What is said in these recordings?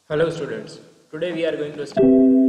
Hello students, today we are going to start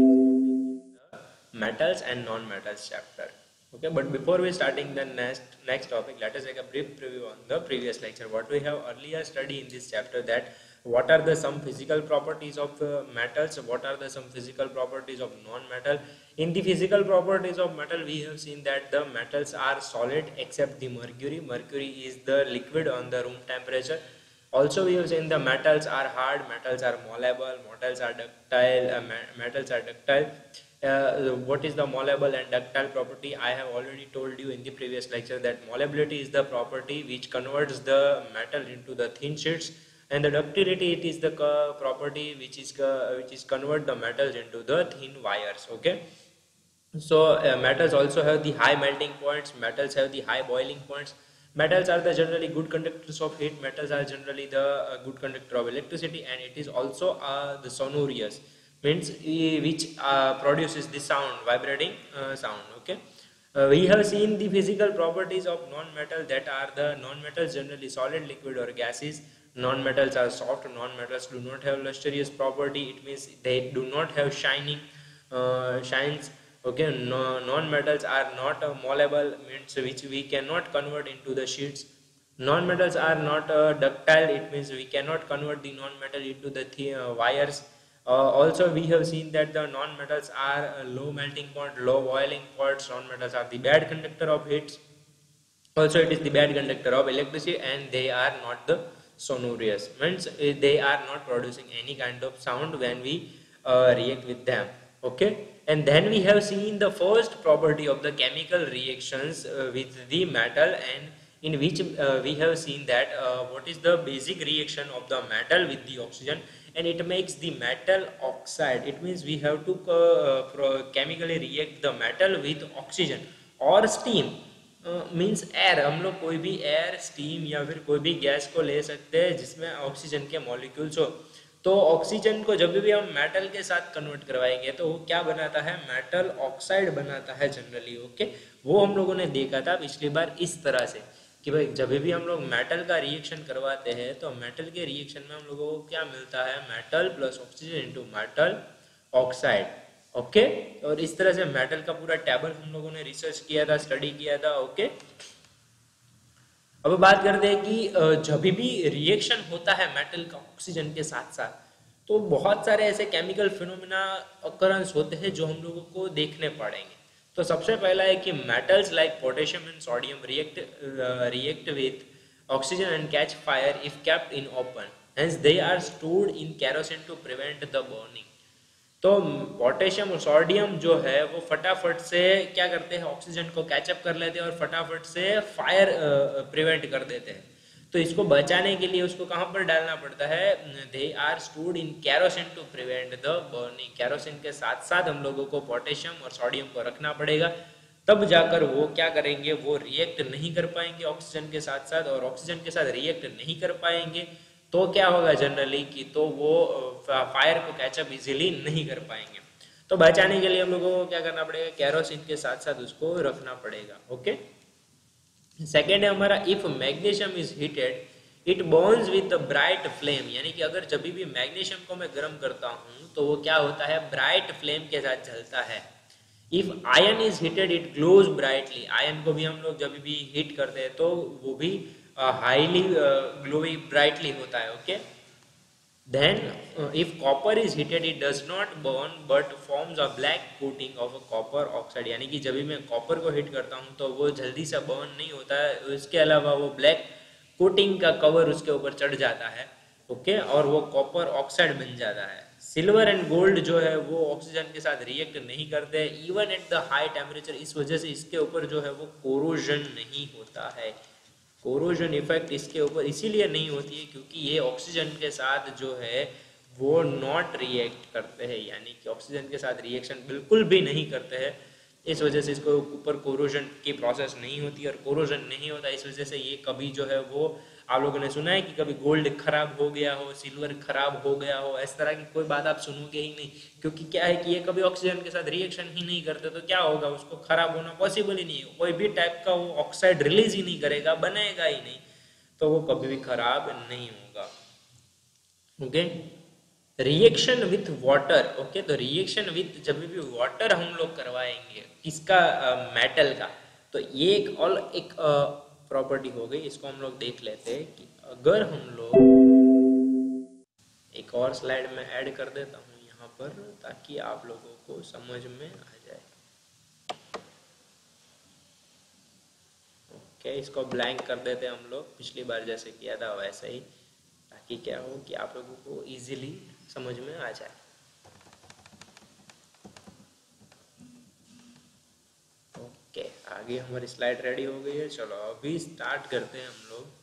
the metals and non-metals chapter. Okay, but before we starting the next topic, let us take a brief preview on the previous lecture. What we have earlier studied in this chapter, that what are the some physical properties of metals, what are the some physical properties of non-metal. In the physical properties of metal, we have seen that the metals are solid except the mercury. Mercury is the liquid on the room temperature. Also, we have seen the metals are hard, metals are malleable, metals are ductile. Metals are ductile. What is the malleable and ductile property? I have already told you in the previous lecture that malleability is the property which converts the metal into the thin sheets, and the ductility it is the property which is convert the metals into the thin wires. Okay. So metals also have the high melting points. Metals have the high boiling points. Metals are the generally good conductors of heat. Metals are generally the good conductor of electricity, and it is also the sonorous, means which produces the sound, vibrating sound. Okay. We have seen the physical properties of non-metal, that are the non-metals generally solid, liquid or gases. Non-metals are soft. Non-metals do not have lustrous property. It means they do not have shines. Okay, no, non-metals are not malleable, means which we cannot convert into the sheets. Non-metals are not ductile. It means we cannot convert the non-metal into the wires. Also, we have seen that the non-metals are low melting point, low boiling points. Non-metals are the bad conductor of heat. Also, it is the bad conductor of electricity, and they are not the sonorous, means they are not producing any kind of sound when we react with them. Okay. And then we have seen the first property of the chemical reactions with the metal, and in which we have seen that what is the basic reaction of the metal with the oxygen, and it makes the metal oxide. It means we have to chemically react the metal with oxygen or steam. Means air, हम लोग कोई भी air, steam या फिर कोई भी gas को ले सकते हैं जिसमें ऑक्सीजन के मॉलिक्यूल्स हो। तो ऑक्सीजन को जब भी हम मेटल के साथ कन्वर्ट करवाएंगे तो वो क्या बनाता है, मेटल ऑक्साइड बनाता है जनरली। ओके, वो हम लोगों ने देखा था पिछली बार इस तरह से कि भाई जब भी हम लोग मेटल का रिएक्शन करवाते हैं तो मेटल के रिएक्शन में हम लोगों को क्या मिलता है, metal plus oxygen into metal oxide. Okay, और इस तरह से मेटल का पूरा टेबल हम लोगों ने रिसर्च किया था, स्टडी किया था। ओके, अब बात करते हैं कि जब भी रिएक्शन होता है मेटल का ऑक्सीजन के साथ साथ, तो बहुत सारे ऐसे केमिकल फिनोमेना अकरेंस होते हैं जो हम लोगों को देखने पड़ेंगे। तो सबसे पहला है कि metals like potassium and sodium react with oxygen and catch fire if kept in open, hence they are stored in kerosene to prevent the burning. तो पोटेशियम और सोडियम जो है वो फटाफट से क्या करते हैं, ऑक्सीजन को कैचअप कर लेते हैं और फटाफट से फायर प्रिवेंट कर देते हैं। तो इसको बचाने के लिए उसको कहाँ पर डालना पड़ता है, they are stored in kerosene to prevent the burning. Kerosene के साथ साथ हम लोगों को पोटेशियम और सोडियम को रखना पड़ेगा, तब जाकर वो क्या करेंगे, वो रिएक्ट नहीं कर पाएंगे ऑक्सीजन के साथ साथ, और ऑक्सीजन के साथ रिएक्ट नहीं कर पाएंगे तो क्या होगा जनरली कि तो वो फायर को कैचअप इजीली नहीं कर पाएंगे। तो बचाने के लिए हम लोगों को क्या करना पड़ेगा, कैरोसिन के साथ साथ उसको रखना पड़ेगा। ओके, सेकेंड है हमारा, if magnesium is heated it burns with the bright flame, यानी कि अगर जब भी मैग्नीशियम को मैं गर्म करता हूँ तो वो क्या होता है, ब्राइट फ्लेम के साथ जलता है। If iron is heated it glows brightly, iron को भी हम लोग जब भी हीट करते हैं तो वो भी हाईली ग्लोई ब्राइटली होता है। Okay, then if copper is heated it does not burn but forms a black coating of a copper oxide, यानी कि जब भी मैं कॉपर को हीट करता हूँ तो वो जल्दी से बर्न नहीं होता है, इसके अलावा वो ब्लैक कोटिंग का कवर उसके ऊपर चढ़ जाता है। ओके, और वो कॉपर ऑक्साइड बन जाता है। सिल्वर एंड गोल्ड जो है वो ऑक्सीजन के साथ रिएक्ट नहीं करते even at the high temperature, इस वजह से इसके ऊपर जो है वो कोरोजन नहीं होता है। कोरोजन इफेक्ट इसके ऊपर इसीलिए नहीं होती है क्योंकि ये ऑक्सीजन के साथ जो है वो नॉट रिएक्ट करते हैं, यानी कि ऑक्सीजन के साथ रिएक्शन बिल्कुल भी नहीं करते हैं। इस वजह से इसको ऊपर कोरोजन की प्रोसेस नहीं होती, और कोरोजन नहीं होता इस वजह से ये कभी जो है वो, आप लोगों ने सुना है कि कभी गोल्ड खराब हो गया हो, सिल्वर खराब हो गया हो, इस तरह की कोई बात आप सुनोगे ही नहीं, क्योंकि क्या है कि ये कभी ऑक्सीजन के साथ रिएक्शन ही नहीं करते। तो क्या होगा, उसको खराब होना पॉसिबल ही नहीं है, कोई भी टाइप का वो ऑक्साइड रिलीज ही नहीं करेगा, बनाएगा ही नहीं, तो वो कभी भी खराब नहीं होगा। Okay, reaction with water. Okay, तो रिएक्शन विथ जब भी वाटर हम लोग करवाएंगे किसका, मेटल का, तो ये एक प्रॉपर्टी हो गई। इसको हम लोग देख लेते हैं कि अगर हम लोग एक और स्लाइड में ऐड कर देता हूँ यहाँ पर, ताकि आप लोगों को समझ में आ जाए। ओके, इसको ब्लैंक कर देते हैं हम लोग, पिछली बार जैसे किया था वैसे ही, ताकि क्या हो कि आप लोगों को इजीली समझ में आ जाए। ओके, आगे हमारी स्लाइड रेडी हो गई है। चलो अभी स्टार्ट करते हैं हम लोग।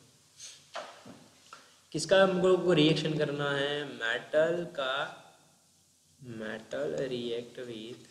किसका हम लोग को रिएक्शन करना है, मेटल का, मेटल रिएक्ट विथ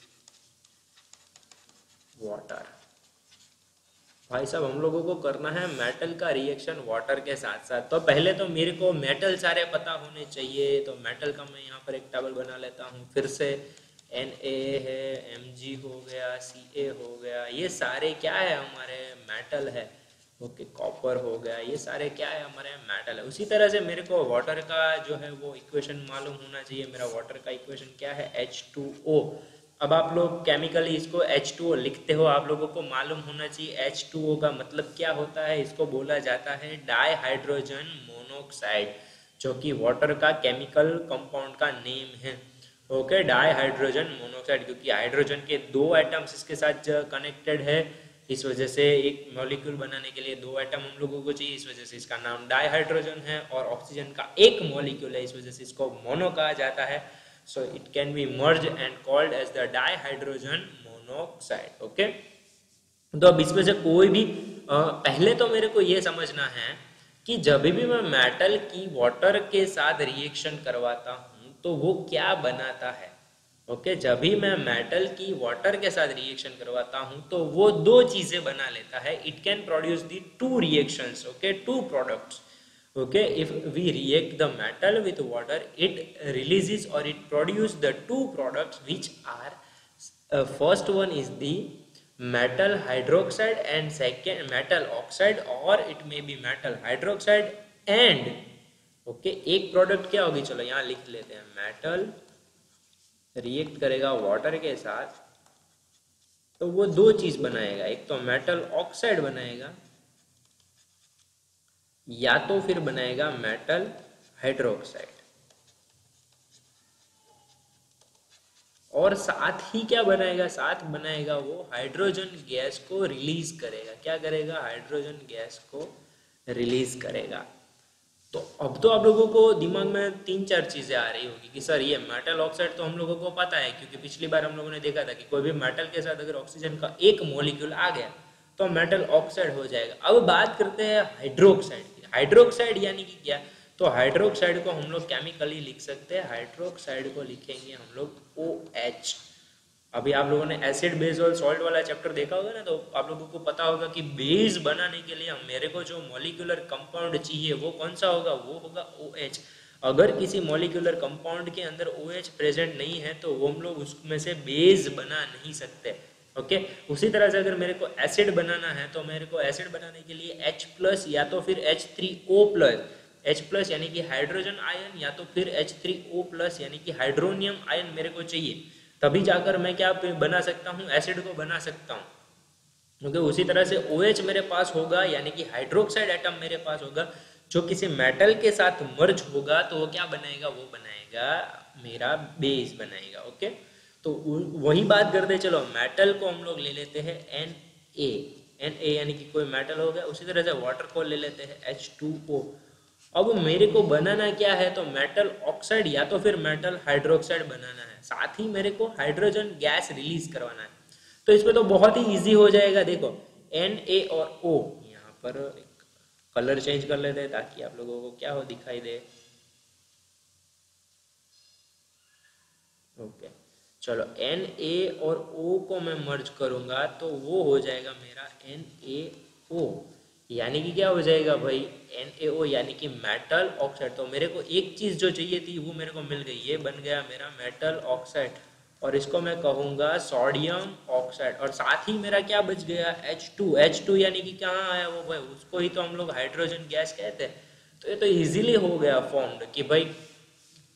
वाटर। भाई साहब हम लोगों को करना है मेटल का रिएक्शन वाटर के साथ साथ। तो पहले तो मेरे को मेटल सारे पता होने चाहिए, तो मेटल का मैं यहाँ पर एक टेबल बना लेता हूँ फिर से। Na है, Mg हो गया, Ca हो गया, ये सारे क्या है हमारे मेटल है। ओके, कॉपर हो गया, ये सारे क्या है हमारे मेटल है। उसी तरह से मेरे को वाटर का जो है वो इक्वेशन मालूम होना चाहिए। मेरा वाटर का इक्वेशन क्या है, H2O। अब आप लोग केमिकली इसको H2O लिखते हो, आप लोगों को मालूम होना चाहिए H2O का मतलब क्या होता है। इसको बोला जाता है डाई हाइड्रोजन मोनोक्साइड, जो कि वाटर का केमिकल कंपाउंड का नेम है। ओके, डाई हाइड्रोजन मोनोक्साइड, क्योंकि हाइड्रोजन के दो एटम्स इसके साथ कनेक्टेड है, इस वजह से एक मॉलिक्यूल बनाने के लिए दो एटम हम लोगों को चाहिए, इस वजह से इसका नाम डाई हाइड्रोजन है। और ऑक्सीजन का एक मॉलिक्यूल है, इस वजह से इसको मोनो कहा जाता है। So it can be merged and called as the dihydrogen monoxide. Okay, तो अब इसमें से कोई भी पहले तो मेरे को ये समझना है कि जब भी मैं मेटल की वाटर के साथ रिएक्शन करवाता हूँ तो वो क्या बनाता है। ओके, जब भी मैं मेटल की वाटर के साथ रिएक्शन करवाता हूँ तो वो दो चीजें बना लेता है। It can produce the two reactions, okay, two products. Okay, if we react the metal with water, it releases or it produces the two products, which are first one is the metal hydroxide and second metal oxide, or it may be metal hydroxide and okay, एक product क्या होगी, चलो यहाँ लिख लेते हैं। Metal react करेगा water के साथ तो वो दो चीज बनाएगा, एक तो मेटल ऑक्साइड बनाएगा या तो फिर बनाएगा मेटल हाइड्रोक्साइड। और साथ ही क्या बनाएगा, साथ बनाएगा वो हाइड्रोजन गैस को रिलीज करेगा। क्या करेगा, हाइड्रोजन गैस को रिलीज करेगा। तो अब तो आप लोगों को दिमाग में तीन चार चीजें आ रही होगी कि सर ये मेटल ऑक्साइड तो हम लोगों को पता है, क्योंकि पिछली बार हम लोगों ने देखा था कि कोई भी मेटल के साथ अगर ऑक्सीजन का एक मॉलिक्यूल आ गया तो मेटल ऑक्साइड हो जाएगा। अब बात करते हैं हाइड्रोक्साइड की। हाइड्रोक्साइड यानी कि क्या, तो हाइड्रोक्साइड को हम लोग केमिकली लिख सकते हैं। हाइड्रोक्साइड को लिखेंगे हम लोग OH। अभी आप लोगों ने एसिड बेस और सॉल्ट वाला चैप्टर देखा होगा ना, तो आप लोगों को पता होगा कि बेस बनाने के लिए मेरे को जो मॉलिक्यूलर कंपाउंड चाहिए वो कौन सा होगा, वो होगा OH। अगर किसी मॉलिक्यूलर कंपाउंड के अंदर OH प्रेजेंट नहीं है तो वो हम लोग उसमें से बेस बना नहीं सकते। ओके, उसी तरह से अगर मेरे को एसिड बनाना है तो मेरे को एसिड बनाने के लिए H+ या तो फिर H3O+, H+ यानी कि हाइड्रोजन आयन, या तो फिर H3O+ यानी कि हाइड्रोनियम आयन मेरे को चाहिए, तभी जाकर मैं क्या बना सकता हूँ, एसिड को बना सकता हूँ। क्योंकि उसी तरह से OH मेरे पास होगा, यानी कि हाइड्रोक्साइड एटम मेरे पास होगा, जो किसी मेटल के साथ मर्ज होगा तो वो क्या बनाएगा, वो बनाएगा मेरा बेस बनाएगा। ओके, तो वही बात करते चलो, मेटल को हम लोग ले लेते हैं Na यानी कि कोई मेटल हो गया। उसी तरह से वाटर को ले लेते हैं H2O। अब मेरे को बनाना क्या है, तो मेटल ऑक्साइड या तो फिर मेटल हाइड्रोक्साइड बनाना है, साथ ही मेरे को हाइड्रोजन गैस रिलीज करवाना है। तो इसमें तो बहुत ही इजी हो जाएगा। देखो Na और O, यहाँ पर एक कलर चेंज कर लेते हैं ताकि आप लोगों को क्या हो दिखाई दे। ओके, चलो Na और O को मैं मर्ज करूंगा तो वो हो जाएगा मेरा NaO, यानी कि क्या हो जाएगा भाई, NaO यानी कि मेटल ऑक्साइड। तो मेरे को एक चीज जो चाहिए थी वो मेरे को मिल गई, ये बन गया मेरा मेटल ऑक्साइड, और इसको मैं कहूंगा सोडियम ऑक्साइड। और साथ ही मेरा क्या बच गया, H2 यानी कि कहाँ आया वो भाई, उसको ही तो हम लोग हाइड्रोजन गैस कहते हैं। तो ये तो इजीली हो गया फॉर्म्ड कि भाई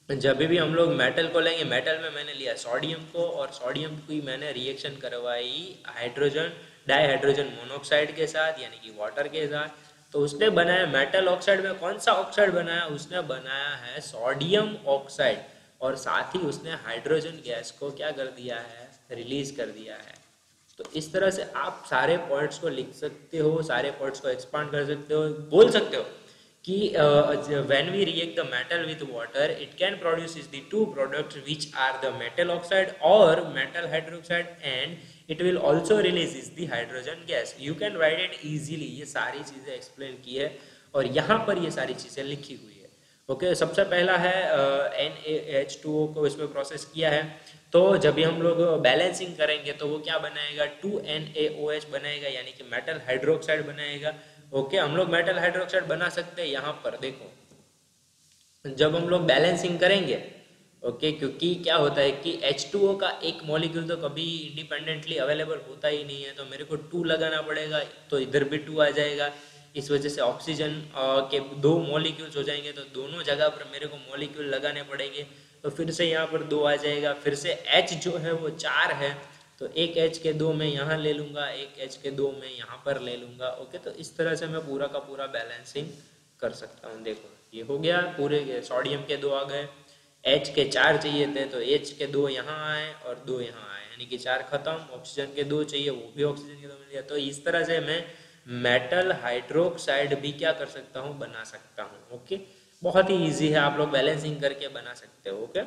जब भी हम लोग मेटल को लेंगे, मेटल में मैंने लिया सोडियम को, और सोडियम की मैंने रिएक्शन करवाई हाइड्रोजन डाइहाइड्रोजन मोनोऑक्साइड के साथ, यानी कि वाटर के साथ। तो उसने बनाया मेटल ऑक्साइड में कौन सा ऑक्साइड बनाया? उसने बनाया है सोडियम ऑक्साइड, और साथ ही उसने हाइड्रोजन गैस को क्या कर दिया है? रिलीज कर दिया है। तो इस तरह से आप सारे पॉइंट्स को लिख सकते हो, सारे पॉइंट्स को एक्सपांड कर सकते हो, बोल सकते हो कि when we react the metal with water, it can produce is the two products which are the metal oxide or metal hydroxide, and it will also release is the hydrogen gas. You can write it easily. ये सारी चीजें explain की है और यहाँ पर ये सारी चीजें लिखी हुई है। ओके, सबसे पहला है NaH2O को इसमें प्रोसेस किया है। तो जब भी हम लोग बैलेंसिंग करेंगे तो वो क्या बनाएगा? 2NaOH बनाएगा, यानी कि मेटल हाइड्रोक्साइड बनाएगा। ओके, हम लोग मेटल हाइड्रोक्साइड बना सकते हैं। यहाँ पर देखो, जब हम लोग बैलेंसिंग करेंगे, ओके, क्योंकि क्या होता है कि H2O का एक मॉलिक्यूल तो कभी इंडिपेंडेंटली अवेलेबल होता ही नहीं है, तो मेरे को 2 लगाना पड़ेगा, तो इधर भी 2 आ जाएगा। इस वजह से ऑक्सीजन के 2 मॉलिक्यूल्स हो जाएंगे, तो दोनों जगह पर मेरे को मॉलिक्यूल लगाने पड़ेंगे। तो फिर से यहाँ पर 2 आ जाएगा, फिर से H जो है वो 4 है, तो एक H के 2 मैं यहाँ ले लूँगा, एक H के 2 मैं यहाँ पर ले लूँगा। ओके, तो इस तरह से मैं पूरा का पूरा बैलेंसिंग कर सकता हूँ। देखो, ये हो गया, पूरे सोडियम के 2 आ गए, H के 4 चाहिए थे तो H के 2 यहाँ आए और 2 यहाँ आए, यानी कि 4 खत्म। ऑक्सीजन के 2 चाहिए, वो भी ऑक्सीजन के 2 मिल गया। तो इस तरह से मैं मेटल हाइड्रोक्साइड भी क्या कर सकता हूँ? बना सकता हूँ। ओके, बहुत ही इजी है, आप लोग बैलेंसिंग करके बना सकते हो। Okay,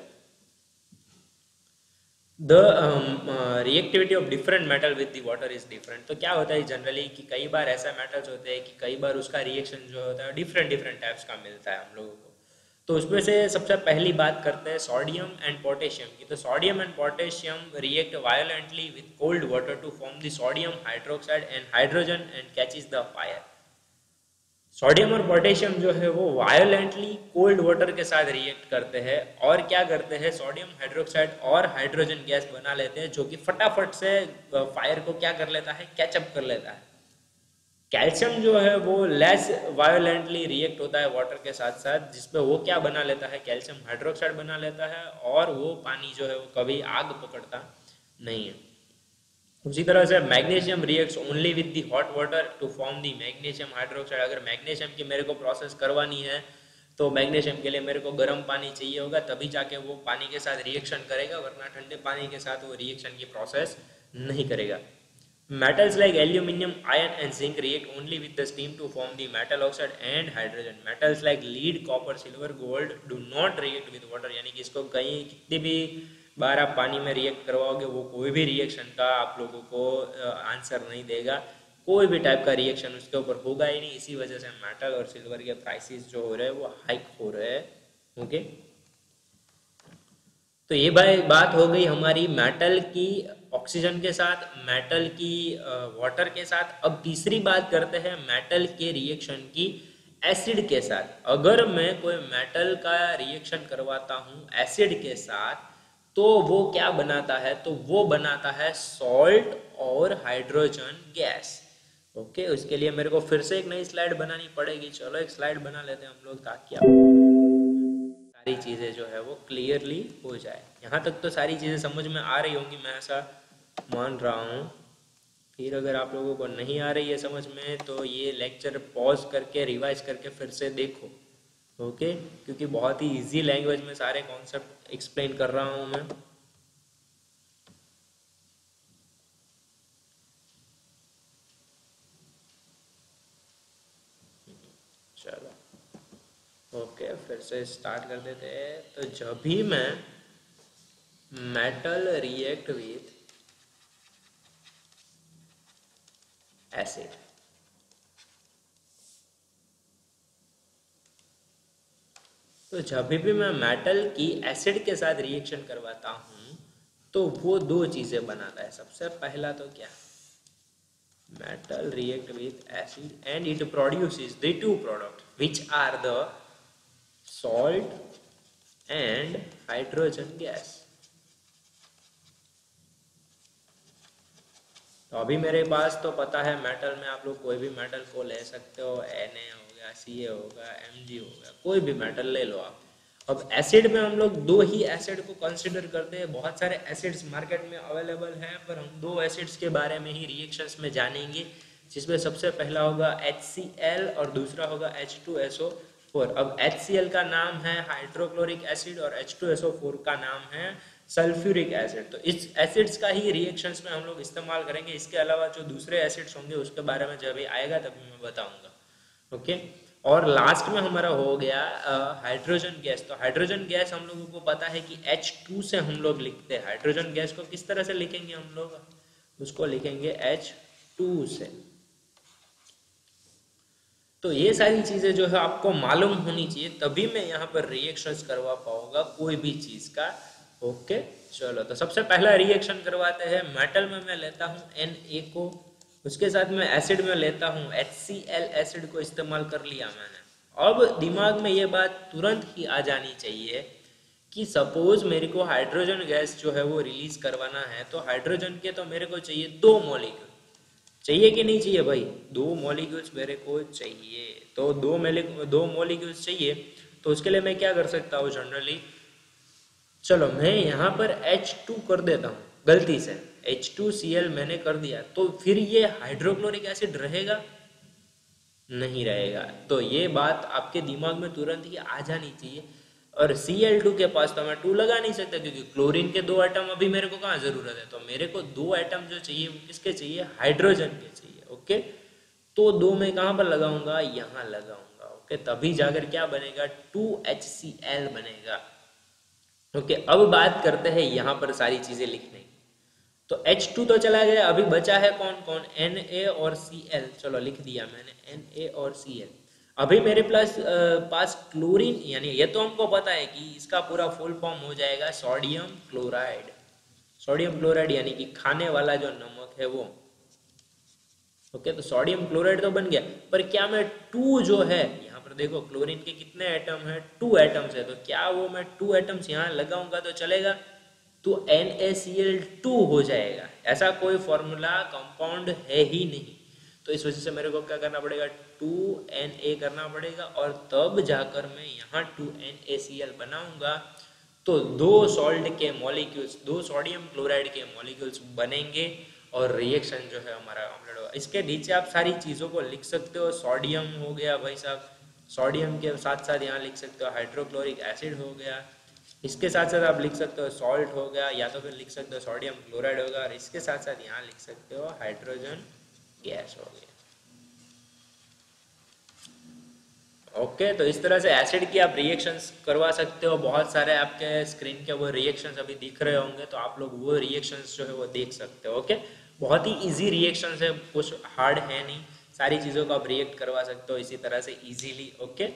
the reactivity of different metal with the water is different. तो क्या होता है जनरली कि कई बार ऐसा मेटल्स होते हैं कि कई बार उसका रिएक्शन जो होता है डिफरेंट डिफरेंट टाइप्स का मिलता है हम लोगों को। तो उसमें से सबसे पहली बात करते हैं सोडियम एंड पोटेशियम की। तो sodium and potassium react violently with cold water to form the sodium hydroxide and hydrogen and catches the fire. Sodium और पोटेशियम जो है वो वायोलेंटली कोल्ड वाटर के साथ रिएक्ट करते हैं और क्या करते हैं? सोडियम हाइड्रोक्साइड और हाइड्रोजन गैस बना लेते हैं, जो कि फटाफट से फायर को क्या कर लेता है? कैचअप कर लेता है। कैल्शियम जो है वो लेस वायोलेंटली रिएक्ट होता है वाटर के साथ साथ, जिसपे वो क्या बना लेता है? कैल्शियम हाइड्रोक्साइड बना लेता है, और वो पानी जो है वो कभी आग पकड़ता नहीं है। उसी तरह से magnesium reacts only with the hot water to form the magnesium hydroxide. अगर मैग्नीशियम की मेरे को प्रोसेस करवानी है तो मैग्नीशियम के लिए मेरे को गर्म पानी चाहिए होगा, तभी जाके वो पानी के साथ रिएक्शन करेगा, वरना ठंडे पानी के साथ वो रिएक्शन की प्रोसेस नहीं करेगा। Metals like aluminium, iron and zinc react only with the steam to form the metal oxide and hydrogen. Metals like lead, copper, silver, gold do not react with water. यानी कि इसको कहीं कितनी भी बार आप पानी में रिएक्ट करवाओगे वो कोई भी रिएक्शन का आप लोगों को आंसर नहीं देगा, कोई भी टाइप का रिएक्शन उसके ऊपर होगा ही नहीं। इसी वजह से मेटल और सिल्वर के प्राइसेस जो हो रहे हैं वो हाइक हो रहे हैं। ओके, तो ये भाई बात हो गई हमारी मेटल की ऑक्सीजन के साथ, मेटल की वाटर के साथ। अब तीसरी बात करते हैं मेटल के रिएक्शन की एसिड के साथ। अगर मैं कोई मेटल का रिएक्शन करवाता हूँ एसिड के साथ तो वो क्या बनाता है? तो वो बनाता है सॉल्ट और हाइड्रोजन गैस। ओके, उसके लिए मेरे को फिर से एक नई स्लाइड बनानी पड़ेगी। चलो एक स्लाइड बना लेते हैं हम लोग, ताकि सारी चीज़ें जो है वो क्लियरली हो जाए। यहाँ तक तो सारी चीज़ें समझ में आ रही होंगी, मैं ऐसा मान रहा हूँ। फिर अगर आप लोगों को नहीं आ रही है समझ में तो ये लेक्चर पॉज करके रिवाइज करके फिर से देखो। ओके, क्योंकि बहुत ही इजी लैंग्वेज में सारे कॉन्सेप्ट एक्सप्लेन कर रहा हूँ मैं। चलो ओके, फिर से स्टार्ट कर देते हैं। तो जब भी मैं मेटल रिएक्ट विथ एसिड, तो जब भी मैं मेटल की एसिड के साथ रिएक्शन करवाता हूँ तो वो 2 चीजें बनाता है। सबसे पहला तो क्या? Metal react with acid and it produces the 2 product which are the salt and hydrogen gas. तो अभी मेरे पास तो पता है मेटल में आप लोग कोई भी मेटल को ले सकते हो, Na हो गया, Ca होगा, Mg हो गया, कोई भी मेटल ले लो आप। अब एसिड में हम लोग दो ही एसिड को कंसिडर करते हैं, बहुत सारे एसिड्स मार्केट में अवेलेबल हैं, पर हम दो एसिड्स के बारे में ही रिएक्शंस में जानेंगे, जिसमें सबसे पहला होगा HCl और दूसरा होगा H2SO4। अब HCl का नाम है हाइड्रोक्लोरिक एसिड और H2SO4 का नाम है सल्फ्यूरिक एसिड। तो इस एसिड्स का ही रिएक्शंस में हम लोग इस्तेमाल करेंगे। इसके अलावा जो दूसरे एसिड्स होंगे उसके बारे में जब आएगा तभी मैं बताऊंगा। ओके, और लास्ट में हमारा हो गया हाइड्रोजन गैस। तो हाइड्रोजन गैस हम लोगों को पता है कि H2 से हम लोग लिखते हैं। हाइड्रोजन गैस को किस तरह से लिखेंगे हम लोग? उसको लिखेंगे H2 से। तो ये सारी चीजें जो है आपको मालूम होनी चाहिए, तभी मैं यहाँ पर रिएक्शंस करवा पाऊंगा कोई भी चीज का। ओके, चलो तो सबसे पहला रिएक्शन करवाते हैं। मेटल में मैं लेता हूँ Na को, उसके साथ में एसिड में लेता हूँ HCl एसिड को इस्तेमाल कर लिया मैंने। अब दिमाग में ये बात तुरंत ही आ जानी चाहिए कि सपोज मेरे को हाइड्रोजन गैस जो है वो रिलीज करवाना है, तो हाइड्रोजन के तो मेरे को चाहिए 2 मॉलिक्यूल। चाहिए कि नहीं चाहिए भाई? 2 मॉलिक्यूल्स मेरे को चाहिए। तो 2 मॉलिक्यूल्स चाहिए, तो उसके लिए मैं क्या कर सकता हूँ जनरली? चलो मैं यहाँ पर H2 कर देता हूँ, गलती से H2Cl मैंने कर दिया, तो फिर ये हाइड्रोक्लोरिक एसिड रहेगा? नहीं रहेगा। तो ये बात आपके दिमाग में तुरंत ही आ जानी चाहिए। और Cl2 के पास तो मैं 2 लगा नहीं सकता, क्योंकि क्लोरीन के 2 एटम अभी मेरे को कहाँ जरूरत है। तो मेरे को 2 एटम जो चाहिए वो किसके चाहिए? हाइड्रोजन के चाहिए। ओके, तो 2 मैं कहाँ पर लगाऊंगा? यहाँ लगाऊंगा। ओके, तभी जाकर क्या बनेगा? 2HCl बनेगा। ओके, अब बात करते हैं यहाँ पर सारी चीजें लिखने की। तो H2 तो चला गया, अभी बचा है कौन कौन? Na और Cl। चलो लिख दिया मैंने Na और Cl। अभी मेरे पास क्लोरीन, यानी ये तो हमको पता है कि इसका पूरा फुल फॉर्म हो जाएगा सोडियम क्लोराइड। सोडियम क्लोराइड यानी कि खाने वाला जो नमक है वो। ओके, तो सोडियम क्लोराइड तो बन गया, पर क्या मैं 2 जो है यहाँ पर देखो, क्लोरीन के कितने एटम है? 2 एटम्स है। तो क्या वो मैं 2 एटम्स यहाँ लगाऊंगा तो चलेगा? तो NaCl2 हो जाएगा। ऐसा कोई फॉर्मूला कंपाउंड है ही नहीं। तो इस वजह से मेरे को क्या करना पड़ेगा? 2Na करना पड़ेगा, और तब जाकर मैं यहाँ 2NaCl बनाऊंगा। तो 2 सॉल्ट के मॉलिक्यूल्स, 2 सोडियम क्लोराइड के मॉलिक्यूल्स बनेंगे, और रिएक्शन जो है हमारा कंप्लीट होगा। इसके नीचे आप सारी चीज़ों को लिख सकते हो। सोडियम हो गया भाई साहब, सोडियम के साथ साथ यहाँ लिख सकते हो हाइड्रोक्लोरिक एसिड हो गया, इसके साथ साथ आप लिख सकते हो सॉल्ट हो गया, या तो फिर लिख सकते हो सोडियम क्लोराइड होगा, और इसके साथ साथ यहाँ लिख सकते हो हाइड्रोजन गैस हो गया। ओके, तो इस तरह से एसिड की आप रिएक्शंस करवा सकते हो। बहुत सारे आपके स्क्रीन के वो रिएक्शंस अभी दिख रहे होंगे, तो आप लोग वो रिएक्शंस जो है वो देख सकते हो। ओके, बहुत ही इजी रिएक्शंस है, कुछ हार्ड है नहीं, सारी चीज़ों को आप रिएक्ट करवा सकते हो इसी तरह से इजीली। ओके,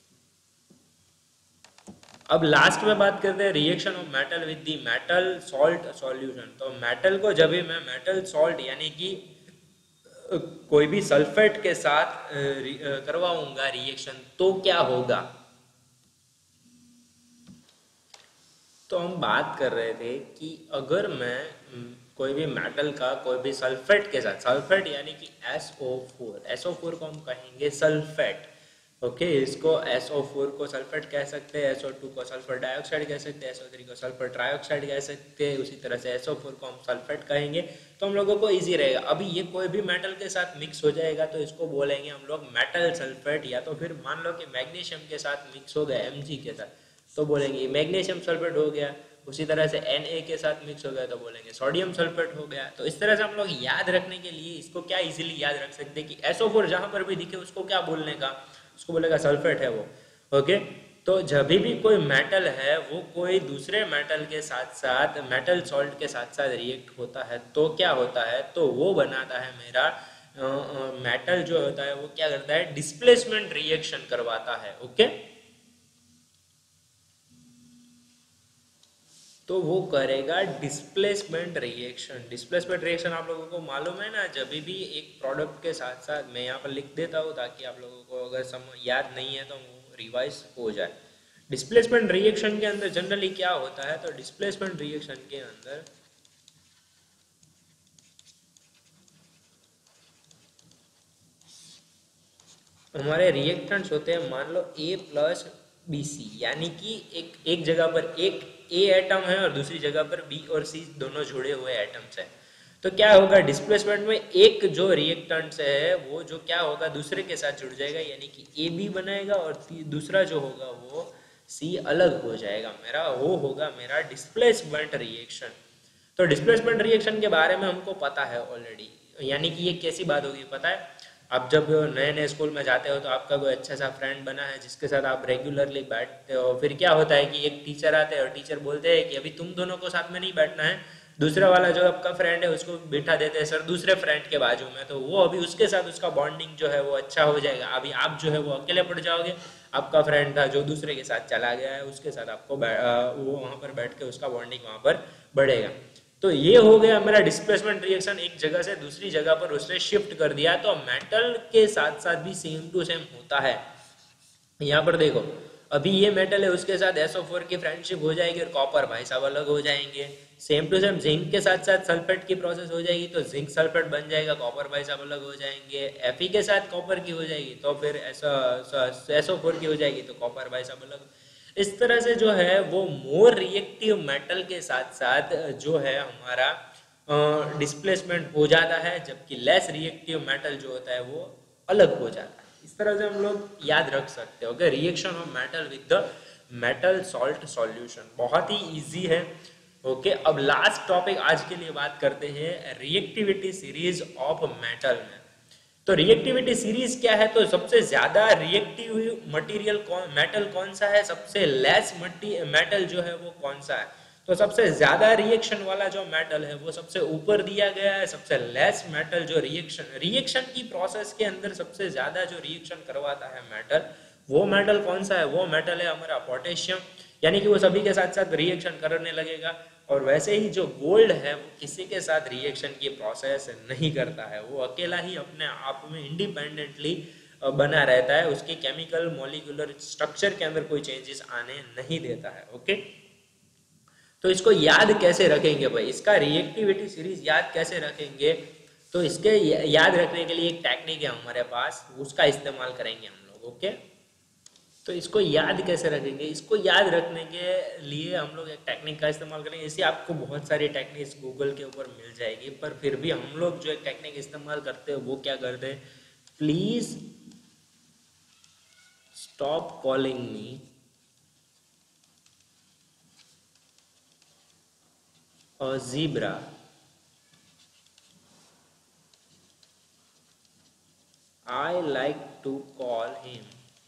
अब लास्ट में बात करते हैं reaction of metal with the metal salt solution. तो मेटल को जब भी मैं मेटल सॉल्ट यानी कि कोई भी सल्फेट के साथ करवाऊंगा रिएक्शन, तो क्या होगा? तो हम बात कर रहे थे कि अगर मैं कोई भी मेटल का कोई भी सल्फेट के साथ, सल्फेट यानी कि SO4 को हम कहेंगे सल्फेट। ओके, इसको SO4 को सल्फेट कह सकते हैं, SO2 को सल्फर डाइऑक्साइड कह सकते हैं, SO3 को सल्फर ट्राइऑक्साइड कह सकते हैं, उसी तरह से SO4 को हम सल्फेट कहेंगे। तो हम लोगों को इजी रहेगा। अभी ये कोई भी मेटल के साथ मिक्स हो जाएगा तो इसको बोलेंगे हम लोग मेटल सल्फेट, या तो फिर मान लो कि मैग्नीशियम के साथ मिक्स हो गया Mg के साथ तो बोलेंगे मैग्नीशियम सल्फेट हो गया। उसी तरह से Na के साथ मिक्स हो गया तो बोलेंगे सोडियम सल्फेट हो गया। तो इस तरह से हम लोग याद रखने के लिए इसको क्या इजीली याद रख सकते हैं कि SO4 जहां पर भी दिखे उसको क्या बोलने का? उसको बोलेगा सल्फेट है वो। ओके, तो जब भी कोई मेटल है वो कोई दूसरे मेटल के साथ साथ मेटल सॉल्ट के साथ साथ रिएक्ट होता है, तो क्या होता है? तो वो बनाता है मेरा मेटल जो होता है वो क्या करता है? डिस्प्लेसमेंट रिएक्शन करवाता है। ओके, तो वो करेगा डिस्प्लेसमेंट रिएक्शन। डिस्प्लेसमेंट रिएक्शन आप लोगों को मालूम है ना, जब भी एक प्रोडक्ट के साथ साथ मैं यहाँ पर लिख देता हूँ ताकि आप लोगों को अगर याद नहीं है तो वो रिवाइज हो जाए। डिस्प्लेसमेंट रिएक्शन के अंदर जनरली क्या होता है? तो डिस्प्लेसमेंट रिएक्शन के अंदर हमारे रिएक्टेंट्स होते हैं, मान लो A प्लस BC, यानी कि एक जगह पर एक A एटम है और दूसरी जगह पर B और C दोनों जुड़े हुए एटम्स है। तो क्या होगा, डिस्प्लेसमेंट में एक जो रिएक्टेंट है वो जो क्या होगा दूसरे के साथ जुड़ जाएगा, यानी कि AB बनाएगा और दूसरा जो होगा वो C अलग हो जाएगा। मेरा वो होगा मेरा डिस्प्लेसमेंट रिएक्शन। तो डिस्प्लेसमेंट रिएक्शन के बारे में हमको पता है ऑलरेडी, यानी कि ये कैसी बात होगी पता है। आप जब नए नए स्कूल में जाते हो तो आपका कोई अच्छा सा फ्रेंड बना है जिसके साथ आप रेगुलरली बैठते हो, फिर क्या होता है कि एक टीचर आते हैं और टीचर बोलते हैं कि अभी तुम दोनों को साथ में नहीं बैठना है, दूसरा वाला जो आपका फ्रेंड है उसको बिठा देते हैं सर दूसरे फ्रेंड के बाजू में, तो वो अभी उसके साथ उसका बॉन्डिंग जो है वो अच्छा हो जाएगा। अभी आप जो है वो अकेले पड़ जाओगे, आपका फ्रेंड था जो दूसरे के साथ चला गया है उसके साथ आपको वो वहाँ पर बैठ के उसका बॉन्डिंग वहाँ पर बढ़ेगा। तो ये हो गया मेरा डिस्प्लेसमेंट रिएक्शन, एक जगह से दूसरी जगह पर उसने शिफ्ट कर दिया। तो मेटल के साथ साथ भी सेम टू सेम होता है। यहाँ पर देखो, अभी ये मेटल है उसके साथ SO4 की फ्रेंडशिप हो जाएगी और कॉपर भाई साहब अलग हो जाएंगे। सेम टू सेम जिंक के साथ साथ सल्फेट की प्रोसेस हो जाएगी तो जिंक सल्फेट बन जाएगा, कॉपर भाई साहब अलग हो जाएंगे। Fe के साथ कॉपर की हो जाएगी तो फिर SO4 की हो जाएगी तो कॉपर भाई साहब अलग। इस तरह से जो है वो मोर रिएक्टिव मेटल के साथ साथ जो है हमारा डिस्प्लेसमेंट हो जाता है, जबकि लेस रिएक्टिव मेटल जो होता है वो अलग हो जाता है। इस तरह से हम लोग याद रख सकते हो कि reaction of metal with the metal salt solution बहुत ही इजी है। ओके, अब लास्ट टॉपिक आज के लिए बात करते हैं रिएक्टिविटी सीरीज ऑफ मेटल में। तो रिएक्टिविटी सीरीज क्या है, तो सबसे ज्यादा रिएक्टिव मटेरियल मेटल कौन सा है, सबसे लेस मेटल जो है वो कौन सा है। तो सबसे ज्यादा रिएक्शन वाला जो मेटल है वो सबसे ऊपर दिया गया है। सबसे लेस मेटल जो रिएक्शन की प्रोसेस के अंदर सबसे ज्यादा जो रिएक्शन करवाता है मेटल, वो मेटल कौन सा है, वो मेटल है हमारा पोटेशियम, यानी कि वो सभी के साथ साथ रिएक्शन करने लगेगा। और वैसे ही जो गोल्ड है वो किसी के साथ रिएक्शन की प्रोसेस नहीं करता है, वो अकेला ही अपने आप में इंडिपेंडेंटली बना रहता है, उसके केमिकल मॉलिक्यूलर स्ट्रक्चर के अंदर कोई चेंजेस आने नहीं देता है। ओके, तो इसको याद कैसे रखेंगे भाई, इसका रिएक्टिविटी सीरीज याद कैसे रखेंगे, तो इसके याद रखने के लिए एक टेक्निक है हमारे पास, उसका इस्तेमाल करेंगे हम लोग। ओके, तो इसको याद कैसे रखेंगे, इसको याद रखने के लिए हम लोग एक टेक्निक का इस्तेमाल करेंगे। इसे आपको बहुत सारी टेक्निक्स गूगल के ऊपर मिल जाएगी, पर फिर भी हम लोग जो एक टेक्निक इस्तेमाल करते हैं वो क्या करते हैं, please stop calling me a zebra, I like to call him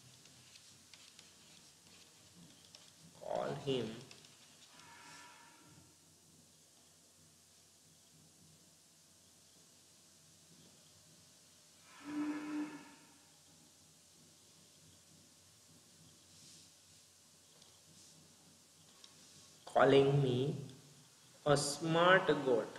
calling me a smart goat।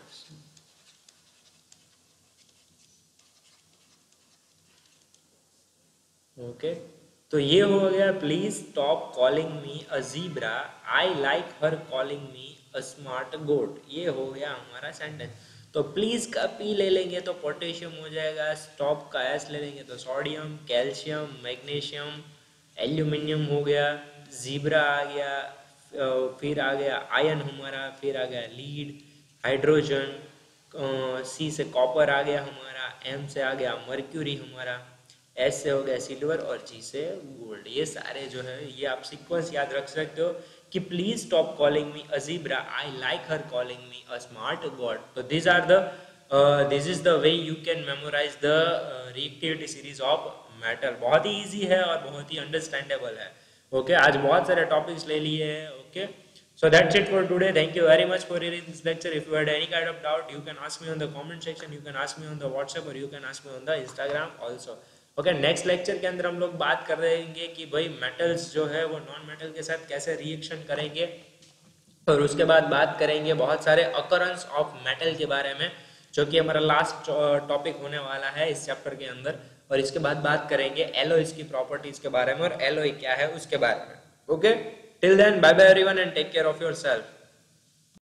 Okay, तो ये हो गया please stop calling me a zebra, I like her calling me a smart goat. ये हो गया हमारा sentence. तो please का पी ले लेंगे तो पोटेशियम हो जाएगा, स्टॉप का एस ले लेंगे तो सोडियम, कैल्शियम, मैग्नीशियम, एल्यूमिनियम हो गया, ज़ीब्रा आ गया, फिर आ गया आयन हमारा, फिर आ गया लीड, हाइड्रोजन, सी से कॉपर आ गया हमारा, एम से आ गया मर्क्यूरी हमारा, एस से हो गया सिल्वर और जी से गोल्ड। ये सारे जो है ये आप सीक्वेंस याद रख सकते हो कि please stop calling me a zebra, I like her calling me a smart god. तो this is the way you can memorise the reactivity series of metal. बहुत ही इजी है और बहुत ही अंडरस्टैंडेबल है। ओके, आज बहुत सारे टॉपिक्स ले लिए हैं। Okay, so that's it for today. Thank you very much for hearing this lecture. If you had any kind of doubt, you can ask me on the comment section, you can ask me on the WhatsApp, or you can ask me on the Instagram also. Okay, next lecture के अंदर हम लोग बात कर रहेंगे कि भाई metals जो है वो नॉन मेटल के साथ कैसे रिएक्शन करेंगे, और उसके बाद बात करेंगे बहुत सारे अकरेंस ऑफ मेटल के बारे में, जो कि हमारा लास्ट टॉपिक होने वाला है इस चैप्टर के अंदर। और इसके बाद बात करेंगे एलॉयज की प्रॉपर्टीज के बारे में और एलॉय क्या है उसके बारे में। Okay, till then bye bye everyone and take care of yourself.